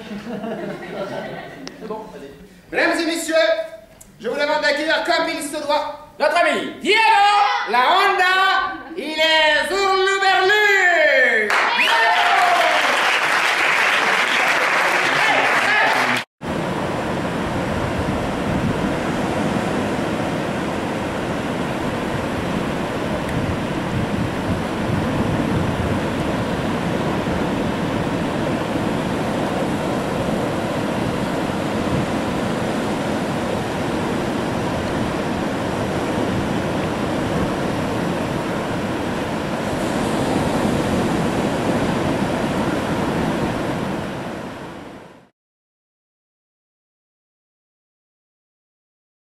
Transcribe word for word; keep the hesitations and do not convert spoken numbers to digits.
C'est bon, vas-y. Mesdames et messieurs, je vous demande d'accueillir comme il se doit Notre ami Diego, la Honda, il est